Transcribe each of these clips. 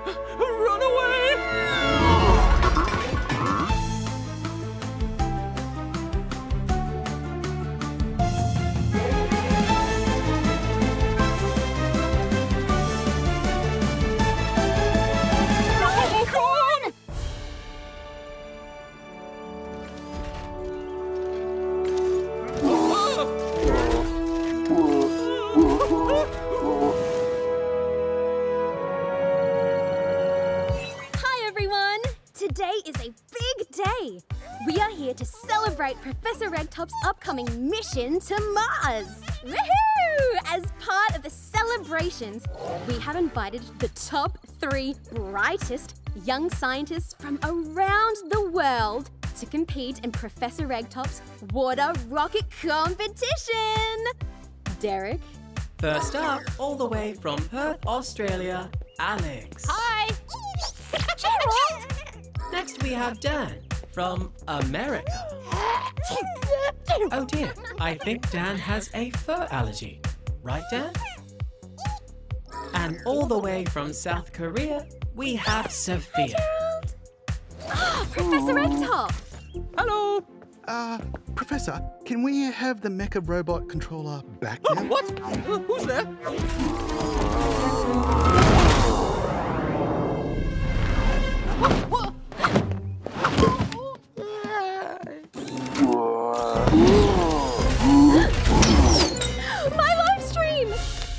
Run away! Today is a big day. We are here to celebrate Professor Eggtop's upcoming mission to Mars. Woohoo! As part of the celebrations, we have invited the top 3 brightest young scientists from around the world to compete in Professor Eggtop's water rocket competition. Derek. First up, all the way from Perth, Australia, Alex. Hi. Gerald. Next we have Dan from America. Oh dear, I think Dan has a fur allergy. Right, Dan? And all the way from South Korea, we have Sophia. Gerald. Oh, Professor Eggtop. Hello. Professor, can we have the mecha robot controller back now? What? Who's there? My live stream!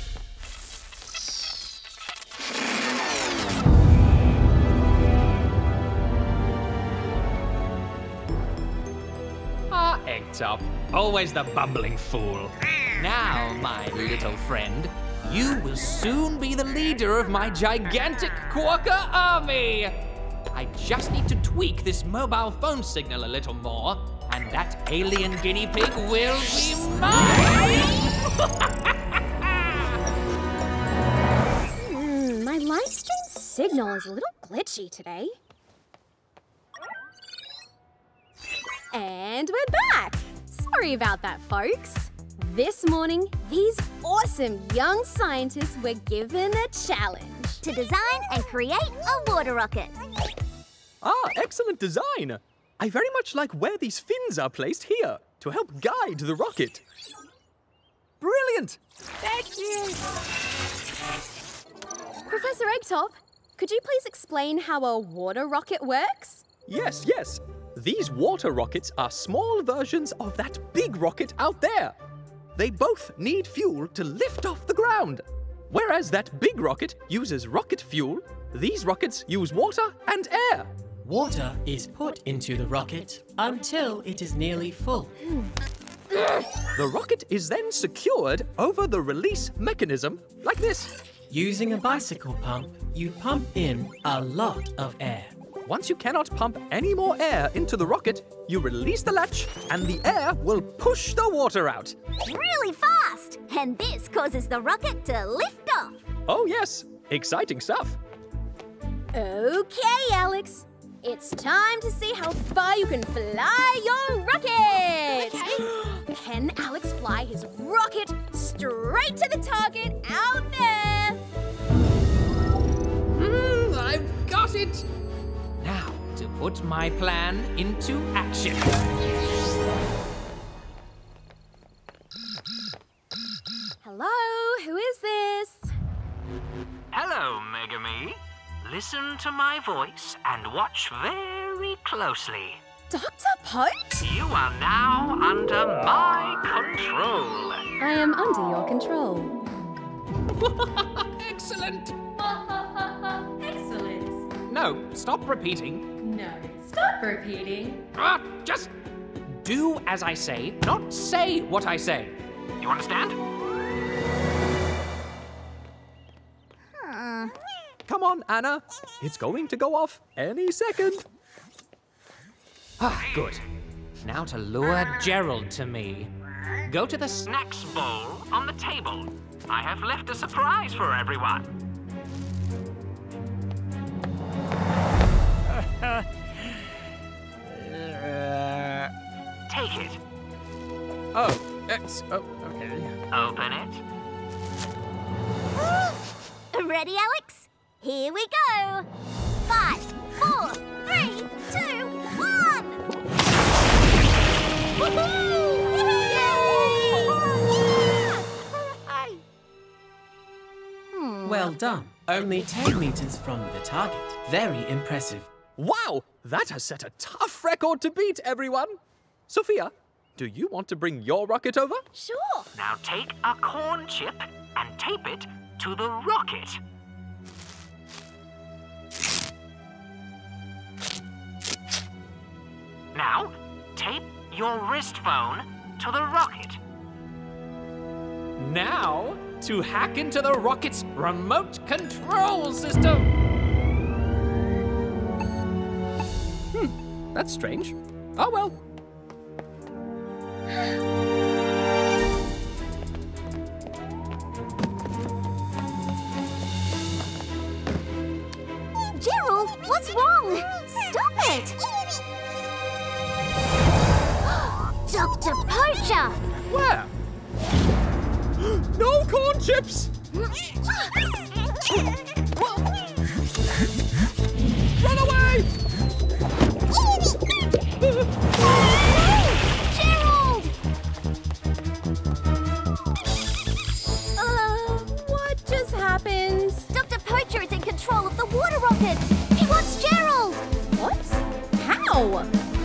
Ah, Eggtop. Always the bumbling fool. Now, my little friend, you will soon be the leader of my gigantic Quokka army. I just need to tweak this mobile phone signal a little more, and that alien guinea pig will be mine! My live stream signal is a little glitchy today. And we're back! Sorry about that, folks. This morning, these awesome young scientists were given a challenge. To design and create a water rocket. Ah, excellent design. I very much like where these fins are placed here to help guide the rocket. Brilliant! Thank you! Professor Eggtop, could you please explain how a water rocket works? Yes, yes. These water rockets are small versions of that big rocket out there. They both need fuel to lift off the ground. Whereas that big rocket uses rocket fuel, these rockets use water and air. Water is put into the rocket until it is nearly full. The rocket is then secured over the release mechanism like this. Using a bicycle pump, you pump in a lot of air. Once you cannot pump any more air into the rocket, you release the latch and the air will push the water out. Really fast! And this causes the rocket to lift off. Oh yes, exciting stuff. Okay, Alex. It's time to see how far you can fly your rocket! Okay. Can Alex fly his rocket straight to the target out there? I've got it! Now, to put my plan into action. Hello, who is this? Hello, Megumi. Listen to my voice and watch very closely. Dr. Poacher? You are now under my control. I am under your control. Excellent! Excellent. No, stop repeating. No, stop repeating. Just do as I say, not say what I say. You understand? Come on, Anna. It's going to go off any second. Ah, good. Now to lure Gerald to me. Go to the Snacks bowl on the table. I have left a surprise for everyone. Take it. Okay. Open it. Ready, Alex? Here we go. 5, 4, 3, 2, 1. Well done. Only 10 meters from the target. Very impressive. Wow, that has set a tough record to beat, everyone. Sophia, do you want to bring your rocket over? Sure. Now take a corn chip and tape it to the rocket. Now, tape your wrist phone to the rocket. Now, to hack into the rocket's remote control system. That's strange. Oh well. Gerald, what's wrong? Stop it! Dr. Poacher! Where? No corn chips! Run away! Gerald! What just happened? Dr. Poacher is in control of the water rocket. He wants Gerald. What? How?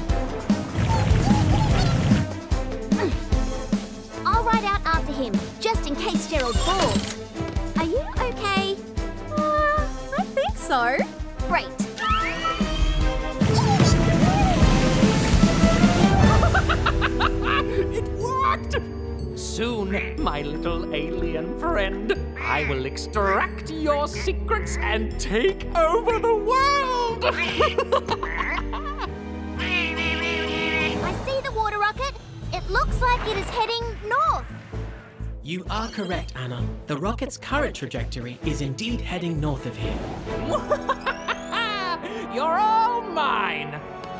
I'll ride out after him, just in case Gerald falls. Are you okay? I think so. Great. It worked! Soon, my little alien friend, I will extract your secrets and take over the world! I see the water rocket. It looks like it is heading north. You are correct, Anna. The rocket's current trajectory is indeed heading north of here. You're all mine!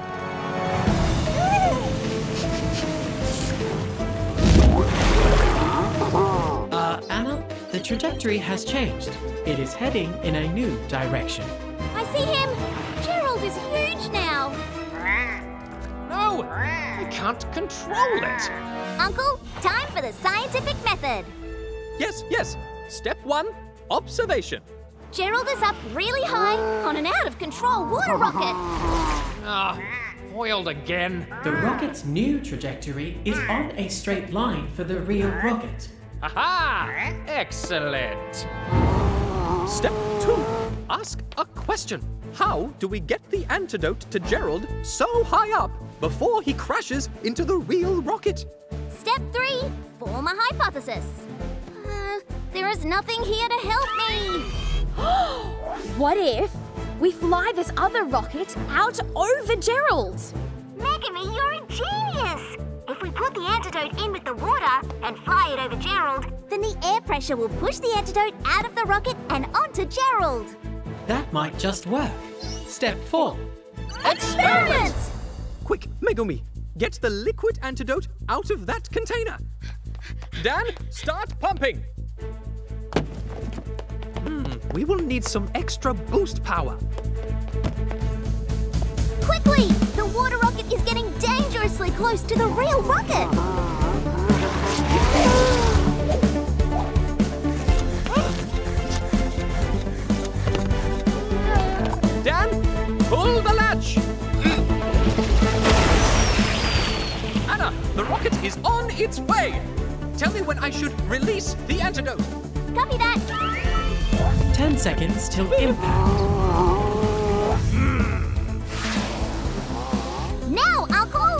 Anna, the trajectory has changed. It is heading in a new direction. I see him. Gerald is huge now. No! I can't control it! Uncle, time for the scientific method. Yes. Step 1, observation. Gerald is up really high on an out-of-control water rocket. Ah, foiled again. The rocket's new trajectory is on a straight line for the real rocket. Aha! Excellent! Step 2, ask a question. How do we get the antidote to Gerald so high up before he crashes into the real rocket? Step 3, form a hypothesis. There is nothing here to help me. What if we fly this other rocket out over Gerald? Megumi, you're a genius! If we put the antidote in with the water and fly it over Gerald, then the air pressure will push the antidote out of the rocket and onto Gerald. That might just work. Step 4. Experiment! Quick, Megumi, get the liquid antidote out of that container. Dan, start pumping. We will need some extra boost power. Quickly! The water rocket is getting dangerously close to the real rocket! Dan, pull the latch! Anna, the rocket is on its way! Tell me when I should release the antidote. Copy that! 10 seconds till impact. Now, Uncle!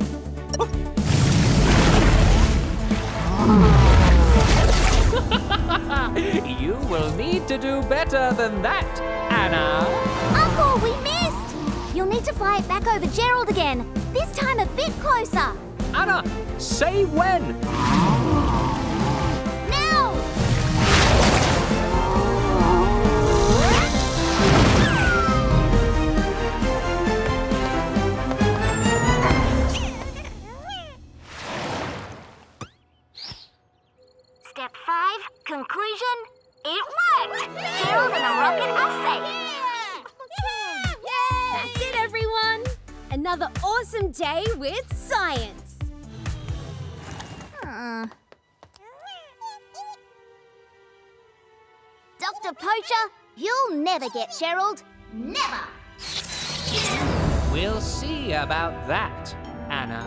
You will need to do better than that, Anna. Uncle, we missed! You'll need to fly it back over Gerald again. This time a bit closer. Anna, say when. Now! Step 5, conclusion. It worked! Gerald and the rocket are safe. Another awesome day with science. Dr. Poacher, you'll never get Gerald. Never! We'll see about that, Anna.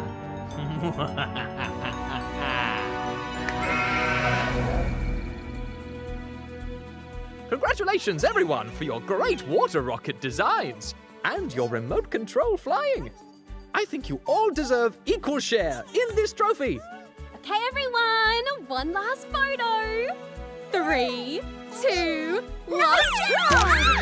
Congratulations, everyone, for your great water rocket designs and your remote control flying. I think you all deserve equal share in this trophy. Okay, everyone, one last photo. 3, 2, 1, go!